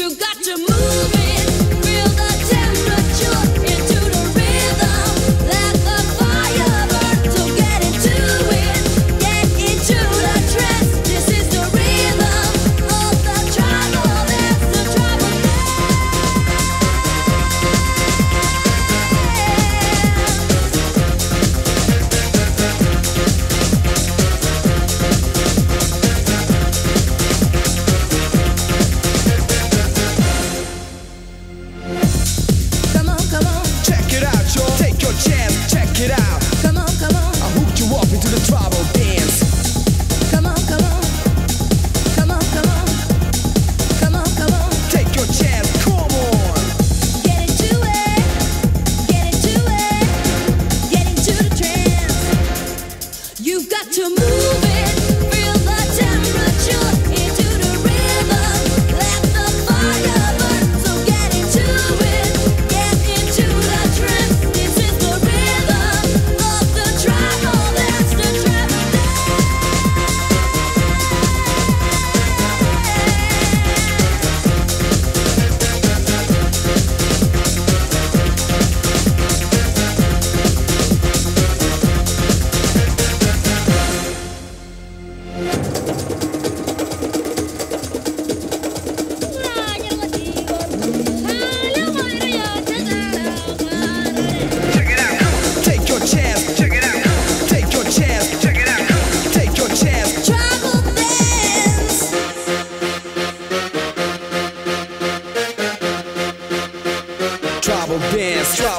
You got to move it, feel the temperature into the rhythm. Let the fire burn, so get into it, get into the trance. This is the rhythm of the tribal dance, the tribal Check it out. Come on, come on. I hooked you up into the tribal dance. Come on, come on. Come on, come on. Come on, come on. Take your chance, come on. Get into it. Get into it. Get into the trance. You've got to move it. Feel the temperature into the rhythm. Let the fire burn. So get into it. Get into the trance. This is the rhythm of the tribal dance, the tribal Take your chance, check it out. Take your chance, check it out. Take your chance. tribal dance. Tribal dance.